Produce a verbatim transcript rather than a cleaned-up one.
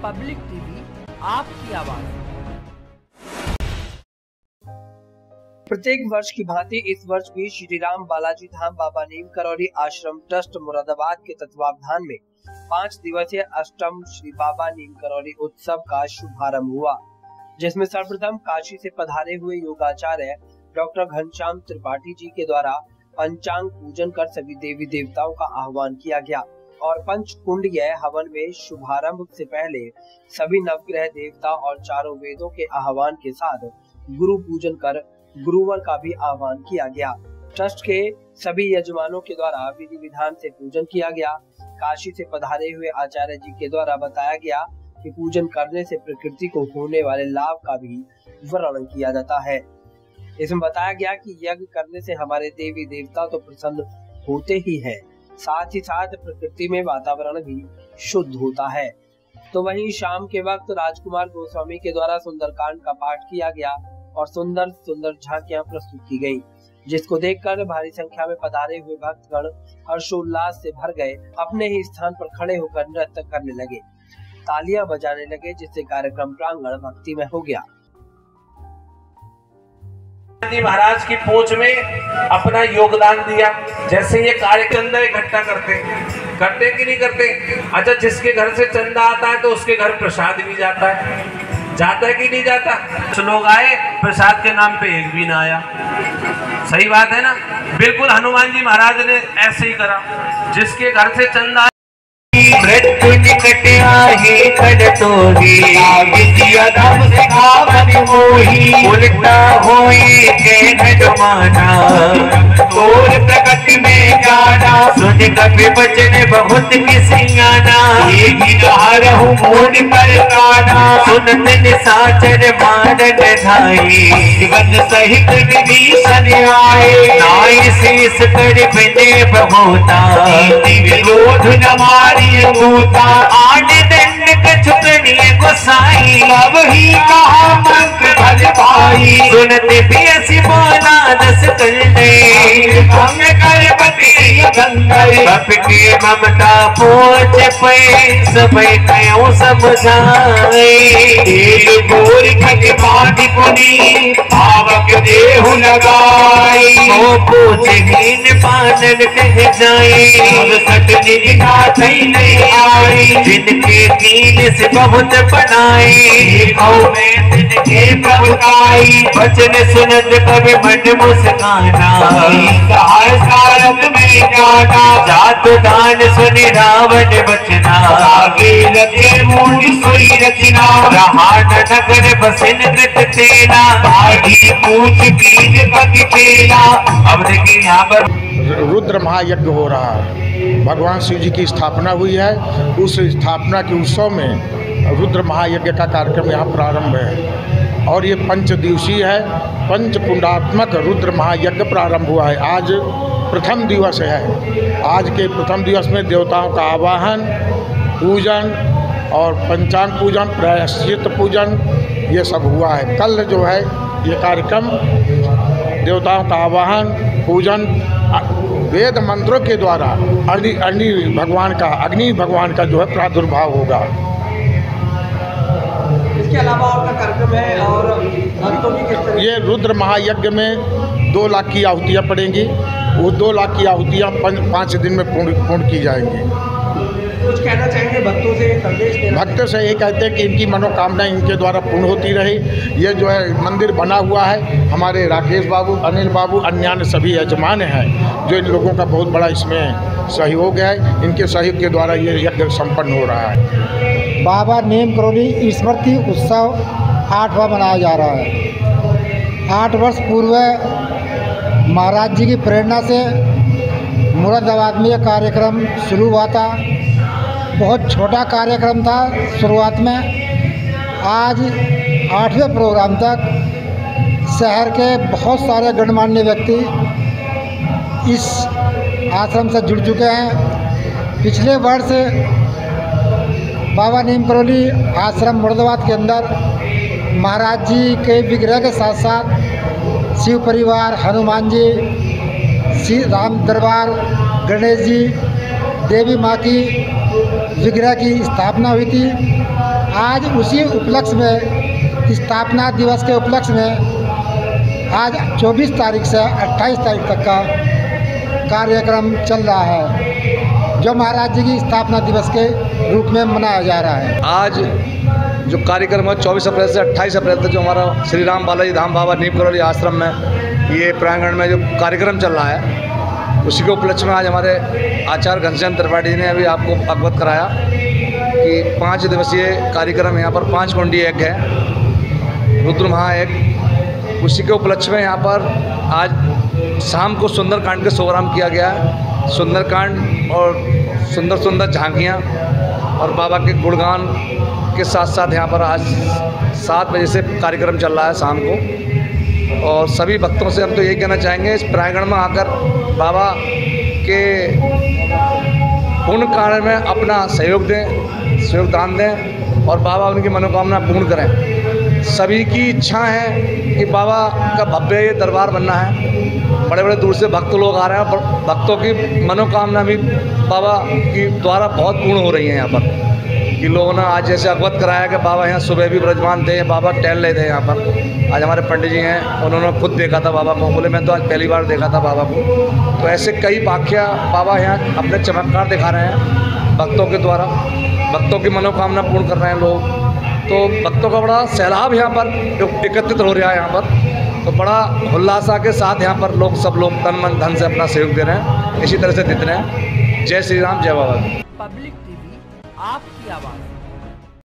Public TV, आपकी आवाज। प्रत्येक वर्ष की भांति इस वर्ष भी श्री राम बालाजी धाम बाबा नीम करौली आश्रम ट्रस्ट मुरादाबाद के तत्वावधान में पाँच दिवसीय अष्टम श्री बाबा नीम करौली उत्सव का शुभारंभ हुआ, जिसमें सर्वप्रथम काशी से पधारे हुए योगाचार्य डॉक्टर घनश्याम त्रिपाठी जी के द्वारा पंचांग पूजन कर सभी देवी देवताओं का आह्वान किया गया और पंचकुंडीय हवन में शुभारंभ से पहले सभी नवग्रह देवता और चारों वेदों के आह्वान के साथ गुरु पूजन कर गुरुवर का भी आह्वान किया गया। ट्रस्ट के सभी यजमानों के द्वारा विधि विधान से पूजन किया गया। काशी से पधारे हुए आचार्य जी के द्वारा बताया गया कि पूजन करने से प्रकृति को होने वाले लाभ का भी वर्णन किया जाता है। इसमें बताया गया कि यज्ञ करने से हमारे देवी देवता तो प्रसन्न होते ही हैं, साथ ही साथ प्रकृति में वातावरण भी शुद्ध होता है। तो वहीं शाम के वक्त राजकुमार गोस्वामी के द्वारा सुंदरकांड का पाठ किया गया और सुंदर सुंदर झांकियां प्रस्तुत की गयी, जिसको देखकर भारी संख्या में पधारे हुए भक्तगण हर्षोल्लास से भर गए, अपने ही स्थान पर खड़े होकर नृत्य करने लगे, तालियां बजाने लगे, जिससे कार्यक्रम प्रांगण भक्तिमय हो गया। महाराज की पहुंच में अपना योगदान दिया। जैसे ये कार्य के अंदर इकट्ठा करते करते कि नहीं करते? अच्छा, जिसके घर से चंदा आता है तो उसके घर प्रसाद भी जाता है, जाता है कि नहीं जाता? कुछ लोग आए, प्रसाद के नाम पे एक भी ना आया। सही बात है ना? बिल्कुल हनुमान जी महाराज ने ऐसे ही करा। जिसके घर से चंदा मृत्यु निकट आहे खड़तोही, विद्या धाम सिखावन मोही, उल्टा होई के न जमाना, तोर प्रगति में जाना, सुन कभी बचन बहुत किसियाना, एक हारहु मोन पर काना, सुनत निसाचर मानन धाई, जीवन सहित विभीषण आए, नाई शीस कर बने बहुता, विरोध न मारी भूता, आठ दंड कछुकनिय गोसाई, अब ही कहा मंत्र भज भाई, सुनते भी ऐसी बोला दस कंडे, हम कर पति गंगे, बपके ममता पोच पे, सब कयो समझाए, एक गोर खट बाटी पुनी, पावक देहु लगाई, ओ पूछ हीन पानन कह जाए, अब सट निगाह नहीं आई, जिनके कीन से बहुत बनाई, में जिनके प्रभुकाई, वचन सुनत कभी मन मुस्काना, सारत में जाना, जात दान सुनि रावण बचना, आगे लगे मूढ़ सोई रचना, रहान नगर बसिन कृत तेना, आगी पूछ बीज पग तेना। अब देखिए यहाँ पर रुद्र महायज्ञ हो रहा है। भगवान शिव जी की स्थापना हुई है। उस स्थापना के उत्सव में रुद्र महायज्ञ का कार्यक्रम यहाँ प्रारंभ है और ये पंच दिवसीय है। पंचकुंडात्मक रुद्र महायज्ञ प्रारंभ हुआ है। आज प्रथम दिवस है। आज के प्रथम दिवस में देवताओं का आवाहन, पूजन और पंचांग पूजन, प्रायश्चित पूजन ये सब हुआ है। कल जो है ये कार्यक्रम देवताओं का आवाहन, पूजन, वेद मंत्रों के द्वारा अग्नि अग्नि भगवान का अग्नि भगवान का जो है प्रादुर्भाव होगा। इसके अलावा और का कार्यक्रम है और भक्तों की किस तरह? ये रुद्र महायज्ञ में दो लाख की आहुतियाँ पड़ेंगी। वो दो लाख की आहुतियाँ पाँच दिन में पूर्ण पूर्ण की जाएंगी। कुछ कहना चाहेंगे भक्तों से, संदेश देना? भक्तों से ये कहते हैं कि इनकी मनोकामना इनके द्वारा पूर्ण होती रहे। ये जो है मंदिर बना हुआ है, हमारे राकेश बाबू, अनिल बाबू, अन्य सभी यजमान हैं, जो इन लोगों का बहुत बड़ा इसमें सहयोग है। इनके सहयोग के द्वारा ये यज्ञ संपन्न हो रहा है। बाबा नीम करौली स्मृति उत्सव आठवां मनाया जा रहा है। आठ वर्ष पूर्व महाराज जी की प्रेरणा से मुरादाबाद में यह कार्यक्रम शुरू हुआ था। बहुत छोटा कार्यक्रम था शुरुआत में। आज आठवें प्रोग्राम तक शहर के बहुत सारे गणमान्य व्यक्ति इस आश्रम से जुड़ चुके हैं। पिछले वर्ष बाबा नीम करौली आश्रम मुरादाबाद के अंदर महाराज जी के विग्रह के साथ साथ शिव परिवार, हनुमान जी, श्री राम दरबार, गणेश जी, देवी माँ की विग्रह की स्थापना हुई थी। आज उसी उपलक्ष्य में, स्थापना दिवस के उपलक्ष्य में आज चौबीस तारीख से अट्ठाईस तारीख तक का कार्यक्रम चल रहा है, जो महाराज जी की स्थापना दिवस के रूप में मनाया जा रहा है। आज जो कार्यक्रम है चौबीस अप्रैल से अट्ठाईस अप्रैल तक जो हमारा श्री राम बालाजी धाम बाबा नीम करौली आश्रम में ये प्रांगण में जो कार्यक्रम चल रहा है, उसी के उपलक्ष्य में आज हमारे आचार्य घनश्याम त्रिपाठी जी ने अभी आपको अवगत कराया कि पाँच दिवसीय कार्यक्रम यहाँ पर पाँच कुंडी यज्ञ है, रुद्र महायज्ञ। उसी के उपलक्ष्य में यहाँ पर आज शाम को सुंदरकांड के प्रोग्राम किया गया है। सुंदरकांड और सुंदर सुंदर झांकियाँ और बाबा के गुणगान के साथ साथ यहाँ पर आज सात बजे से कार्यक्रम चल रहा है शाम को। और सभी भक्तों से हम तो यही कहना चाहेंगे, इस प्रांगण में आकर बाबा के पुण्य कार्य में अपना सहयोग दें, सहयोगदान दें और बाबा उनकी मनोकामना पूर्ण करें। सभी की इच्छा है कि बाबा का भव्य ये दरबार बनना है। बड़े बड़े दूर से भक्त लोग आ रहे हैं और भक्तों की मनोकामना भी बाबा की द्वारा बहुत पूर्ण हो रही है। यहाँ पर कि लोगों ने आज जैसे अवगत कराया कि बाबा यहाँ सुबह भी विराजमान थे, बाबा टहल रहे थे यहाँ पर। आज हमारे पंडित जी हैं, उन्होंने खुद देखा था बाबा को, बोले मैं तो आज पहली बार देखा था बाबा को। तो ऐसे कई वाक्या बाबा यहाँ अपने चमत्कार दिखा रहे हैं भक्तों के द्वारा, भक्तों की मनोकामना पूर्ण कर रहे हैं लोग। तो भक्तों का बड़ा सैलाब यहाँ पर एकत्रित हो रहा है यहाँ पर। तो बड़ा उल्लासा के साथ यहाँ पर लोग सब लोग तन मन धन से अपना सहयोग दे रहे हैं, इसी तरह से देते रहे हैं। जय श्री राम, जय बाबा। पब्लिक टीवी आपकी आवाज़।